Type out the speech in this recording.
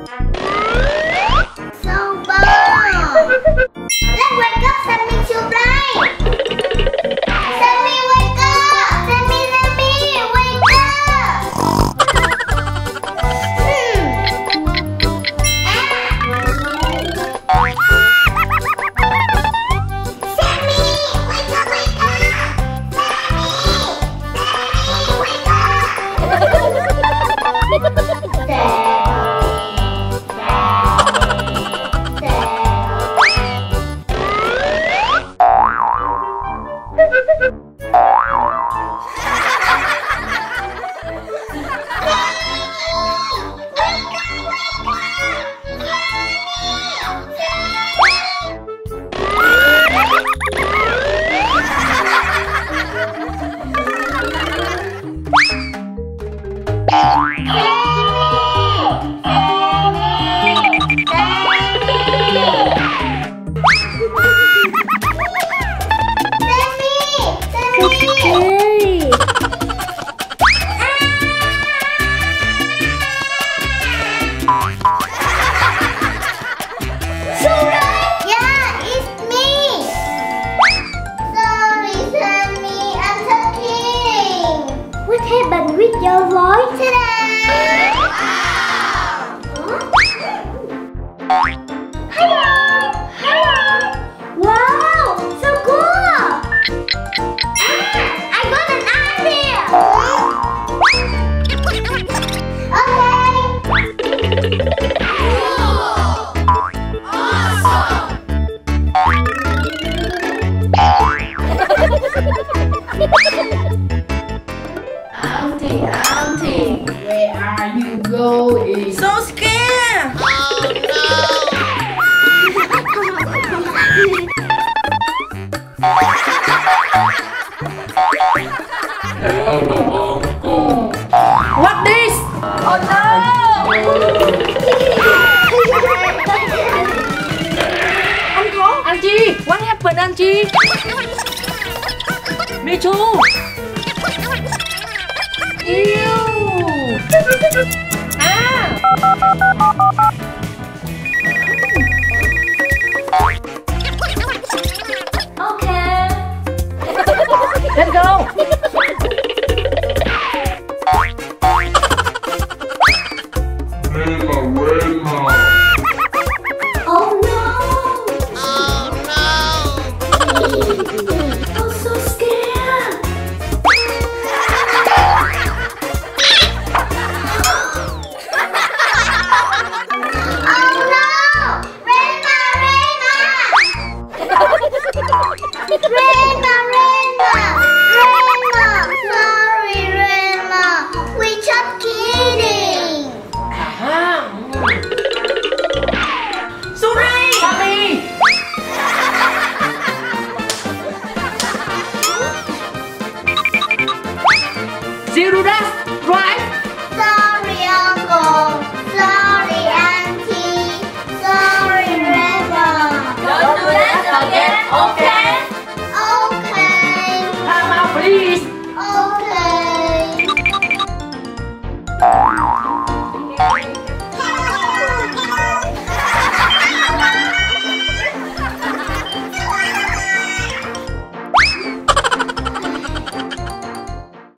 So bomb! Let's wake up Sammy tonight! Sammy, wake up! Sammy, wake up! With your voice. Hello! Hello! Wow! So cool! I got an idea! Auntie, where are you going? So scared! Oh no! What this? Oh no! Angie, what happened, Angie? Me too. Ew! Ah! Okay. Let's go! Rema, Rema.